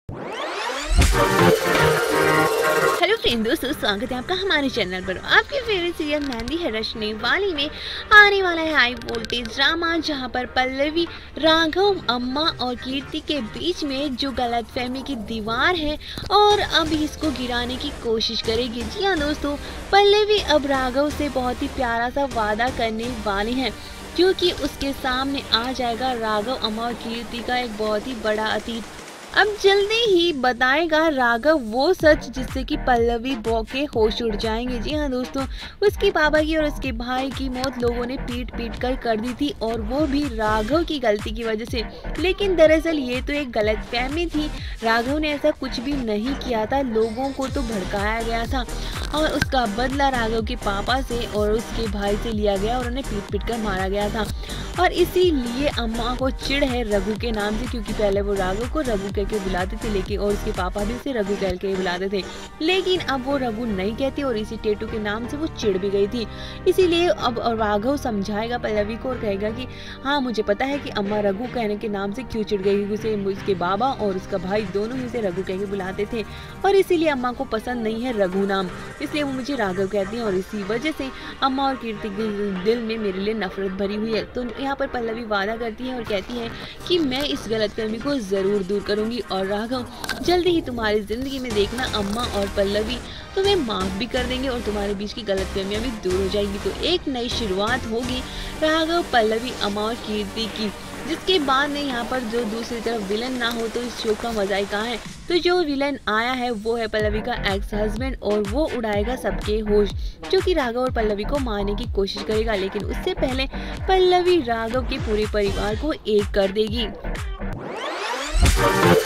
Hello friend दोस्तों, स्वागत है आपका हमारे चैनल पर। आपके फेवरेट सीरियल मेहंदी है रचने वाली में आने वाला है हाई वोल्टेज ड्रामा, जहां पर पल्लवी, राघव, अम्मा और कीर्ति के बीच में जो गलतफहमी की दीवार है और अब इसको गिराने की कोशिश करेगी। जी हाँ दोस्तों, पल्लवी अब राघव से बहुत ही प्यारा सा वादा करने वाली है, क्योंकि उसके सामने आ जाएगा राघव, अम्मा और कीर्ति का एक बहुत ही बड़ा अतीत। अब जल्दी ही बताएगा राघव वो सच जिससे कि पल्लवी के होश उड़ जाएंगे। जी हाँ दोस्तों, उसके पापा की और उसके भाई की मौत लोगों ने पीट पीट कर दी थी, और वो भी राघव की गलती की वजह से। लेकिन दरअसल ये तो एक गलतफहमी थी, राघव ने ऐसा कुछ भी नहीं किया था, लोगों को तो भड़काया गया था और उसका बदला राघव के पापा से और उसके भाई से लिया गया और उन्हें पीट पीट कर मारा गया था। और इसीलिए अम्मा को चिढ़ है रघु के नाम से, क्योंकि पहले वो राघव को रघु कह के बुलाते थे, लेकिन और उसके पापा भी उसे रघु कह के बुलाते थे, लेकिन अब वो रघु नहीं कहती और इसी टेटू के नाम से वो चिढ़ भी गई थी। इसीलिए अब राघव समझाएगा पल्लवी को और कहेगा कि हाँ, मुझे पता है कि अम्मा रघु कहने के नाम से क्यों चिढ़ गई, उसे उसके बाबा और उसका भाई दोनों ही उसे रघु कह के बुलाते थे और इसीलिए अम्मा को पसंद नहीं है रघु नाम, इसलिए वो मुझे राघव कहती है और इसी वजह से अम्मा और कीर्ति के दिल में मेरे लिए नफरत भरी हुई है। तो यहाँ पर पल्लवी वादा करती है और कहती है कि मैं इस गलतफहमी को जरूर दूर करूंगी और राघव, जल्दी ही तुम्हारी जिंदगी में देखना अम्मा और पल्लवी तुम्हें माफ भी कर देंगे और तुम्हारे बीच की गलतफहमियां भी दूर हो जाएंगी। तो एक नई शुरुआत होगी राघव, पल्लवी, अम्मा और कीर्ति की, जिसके बाद में यहाँ पर जो दूसरी तरफ विलन ना हो तो इस शो का मजा ही कहाँ है। तो जो विलन आया है वो है पल्लवी का एक्स हस्बैंड, और वो उड़ाएगा सबके होश, जो कि राघव और पल्लवी को मारने की कोशिश करेगा, लेकिन उससे पहले पल्लवी राघव के पूरे परिवार को एक कर देगी।